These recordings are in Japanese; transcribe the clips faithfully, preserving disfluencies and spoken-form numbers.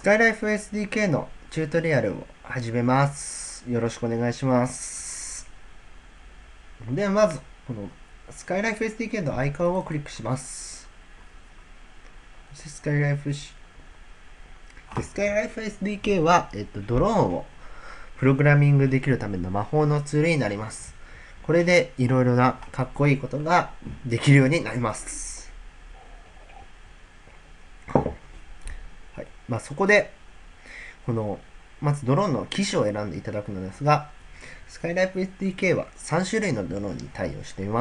スカイライフ エスディーケー のチュートリアルを始めます。よろしくお願いします。ではまず、このスカイライフ エスディーケー のアイコンをクリックします。そしてスカイライフし、スカイライフ エスディーケー は、えっと、ドローンをプログラミングできるための魔法のツールになります。これでいろいろなかっこいいことができるようになります。はい。まあ、そこで、この、まずドローンの機種を選んでいただくのですが、スカイライフ エスディーケー はさん種類のドローンに対応しています。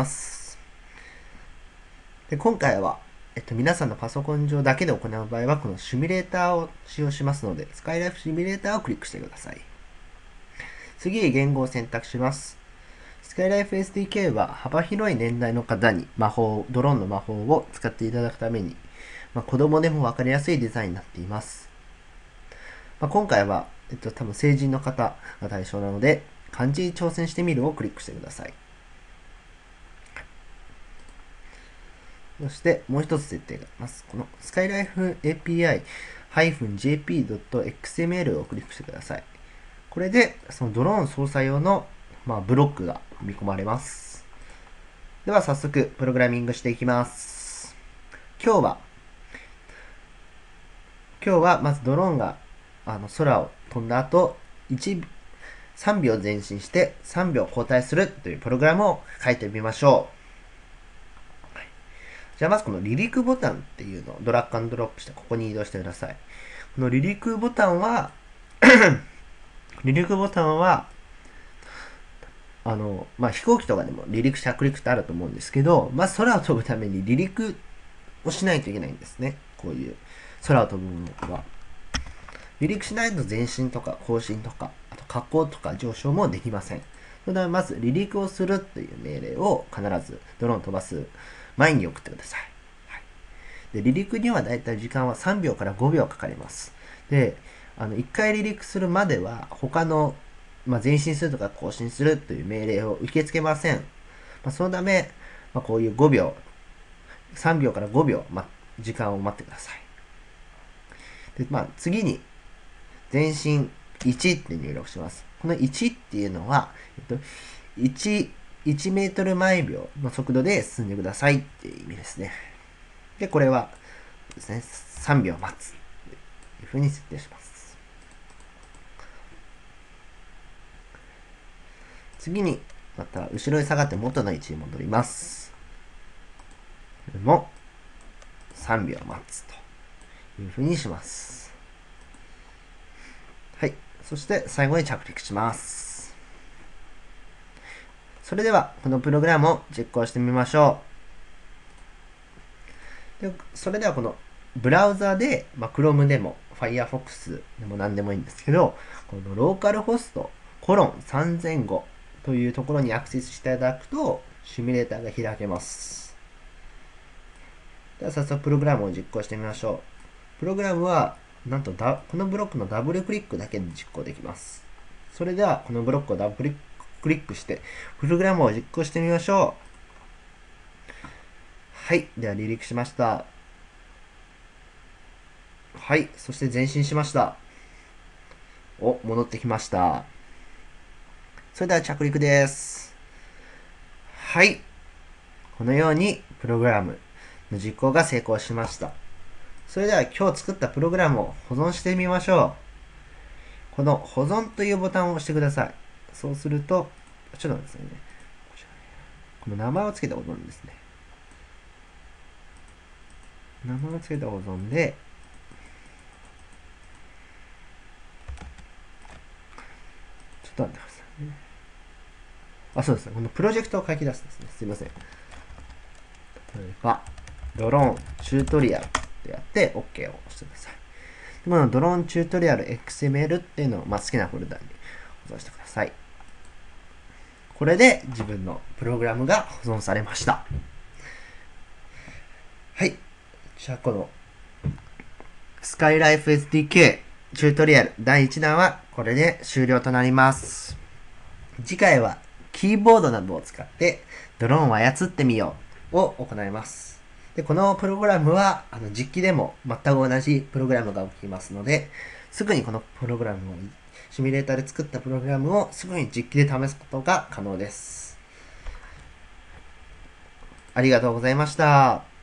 で今回は、えっと、皆さんのパソコン上だけで行う場合は、このシミュレーターを使用しますので、スカイライフシミュレーターをクリックしてください。次に言語を選択します。スカイライフ エスディーケー は幅広い年代の方に魔法、ドローンの魔法を使っていただくために、まあ、子供でもわかりやすいデザインになっています。まあ、今回は、えっと、多分成人の方が対象なので、漢字に挑戦してみるをクリックしてください。そしてもう一つ設定があります。この スカイライフ エーピーアイ ジェーピー ドット エックスエムエル をクリックしてください。これでそのドローン操作用の、まあ、ブロックが見込まれます。では早速プログラミングしていきます。今日は今日はまずドローンがあの空を飛んだ後いちさんびょう前進してさんびょう後退するというプログラムを書いてみましょう。はい、じゃあまずこの離陸ボタンっていうのをドラッグアンドロップしてここに移動してください。この離陸ボタンは離陸ボタンはあの、まあ、飛行機とかでも離陸着陸ってあると思うんですけど、まず空を飛ぶために離陸をしないといけないんですね。こういう空を飛ぶものは。離陸しないと前進とか後進とか、あと下降とか上昇もできません。それではまず離陸をするという命令を必ずドローン飛ばす前に送ってください。はい、で離陸にはだいたい時間はさんびょうからごびょうかかります。で、あのいっかい離陸するまでは他の、まあ、前進するとか後進するという命令を受け付けません。まあ、そのため、まあ、こういうごびょう、さんびょうからごびょう、ま、時間を待ってください。で、まあ、次に前進いちって入力します。このいちっていうのは、えっと、1、いちメートル毎秒の速度で進んでくださいっていう意味ですね。で、これはですね、さんびょう待つというふうに設定します。次に、また後ろに下がって元の位置に戻ります。これもさんびょう待つというふうにします。はい。そして最後に着陸します。それではこのプログラムを実行してみましょう。でそれではこのブラウザで、まあ、Chrome でも Firefox でも何でもいいんですけど、このローカルホストコロンさんぜんごというところにアクセスしていただくとシミュレーターが開けます。では早速プログラムを実行してみましょう。プログラムはなんとだこのブロックのダブルクリックだけで実行できます。それではこのブロックをダブルクリックしてプログラムを実行してみましょう。はい。では離陸しました。はい。そして前進しました。お、戻ってきました。それでは着陸です。はい。このようにプログラムの実行が成功しました。それでは今日作ったプログラムを保存してみましょう。この保存というボタンを押してください。そうすると、ちょっと待ってくださいね。この名前を付けた保存ですね。名前を付けた保存で、ちょっと待ってくださいね。あ、そうですね。このプロジェクトを書き出すんですね。すいません。例えば、ドローンチュートリアルってやって OK を押してください。このドローンチュートリアル エックスエムエル っていうのを、まあ、好きなフォルダに保存してください。これで自分のプログラムが保存されました。はい。じゃあこのスカイライフ エスディーケー チュートリアルだいいちだんはこれで終了となります。次回はキーボードなどを使ってドローンを操ってみようを行います。 で、このプログラムは、あの、実機でも全く同じプログラムが起きますので、すぐにこのプログラムを、シミュレーターで作ったプログラムをすぐに実機で試すことが可能です。ありがとうございました。